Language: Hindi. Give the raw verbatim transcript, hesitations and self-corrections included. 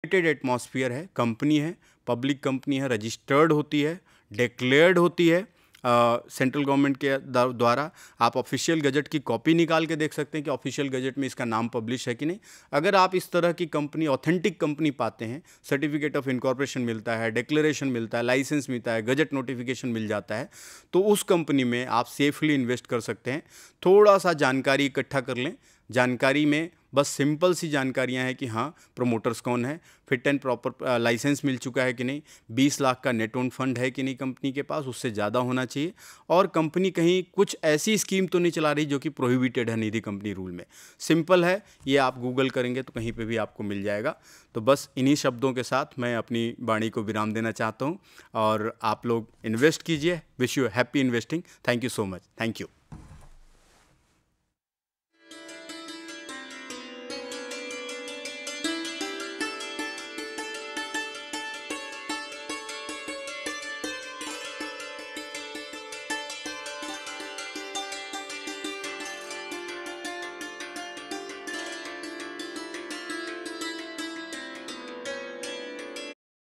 रेगुलेटेड एटमॉस्फेयर है, कंपनी है, पब्लिक कंपनी है, रजिस्टर्ड होती है, डिक्लेयर्ड होती है सेंट्रल गवर्नमेंट के द्वारा। आप ऑफिशियल गजट की कॉपी निकाल के देख सकते हैं कि ऑफिशियल गजट में इसका नाम पब्लिश है कि नहीं। अगर आप इस तरह की कंपनी, ऑथेंटिक कंपनी पाते हैं, सर्टिफिकेट ऑफ इनकॉर्पोरेशन मिलता है, डिक्लेरेशन मिलता है, लाइसेंस मिलता है, गजट नोटिफिकेशन मिल जाता है, तो उस कंपनी में आप सेफली इन्वेस्ट कर सकते हैं। थोड़ा सा जानकारी इकट्ठा कर लें। जानकारी में बस सिंपल सी जानकारियां हैं कि हाँ प्रोमोटर्स कौन है, फिट एंड प्रॉपर लाइसेंस मिल चुका है कि नहीं, बीस लाख का नेट ओन फंड है कि नहीं कंपनी के पास, उससे ज़्यादा होना चाहिए, और कंपनी कहीं कुछ ऐसी स्कीम तो नहीं चला रही जो कि प्रोहिबिटेड है निधि कंपनी रूल में। सिंपल है, ये आप गूगल करेंगे तो कहीं पे भी आपको मिल जाएगा। तो बस इन्हीं शब्दों के साथ मैं अपनी वाणी को विराम देना चाहता हूँ, और आप लोग इन्वेस्ट कीजिए। Wish you happy investing. Thank you so much. Thank you.